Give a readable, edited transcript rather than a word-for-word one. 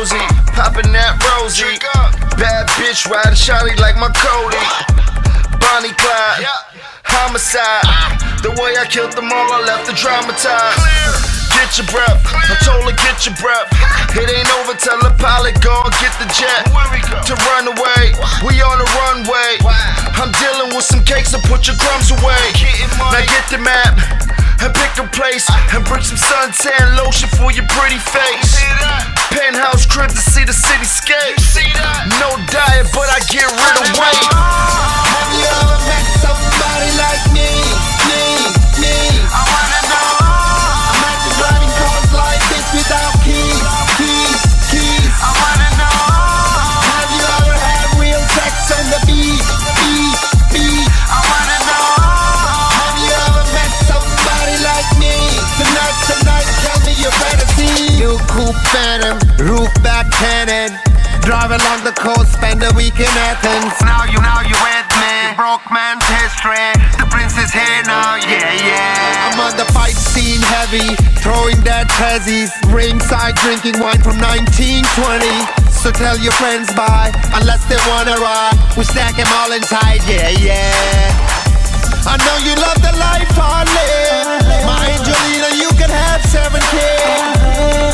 cozy, popping that rosy. Bad bitch riding shiny like my Cody. Bonnie Clyde, homicide. The way I killed them all, I left her traumatized. Get your breath, I told her get your breath. It ain't over, tell the pilot go and get the jet. To run away, we on the runway. I'm dealing with some cakes, so put your crumbs away. Now get the map and pick a place and bring some suntan lotion for your pretty face. Penthouse crib to see the cityscape. No diet, but I get rid of weight. Have you ever met somebody like me? I wanna know. Imagine driving cars like this without keys. I wanna know. Have you ever had real sex on the beat? I wanna know. Have you ever met somebody like me? Tonight, tell me your fantasy. New coupe Phantom, roof back cannon. Drive along the coast, spend a week in Athens. Now you with me. Broke man's history. The prince is here now, yeah. I'm on the fight scene heavy, throwing that Tezzies. Ringside drinking wine from 1920. So tell your friends bye, unless they wanna ride. We stack them all inside, yeah. I know you love the life I live. My Angelina, you can have 7 kids.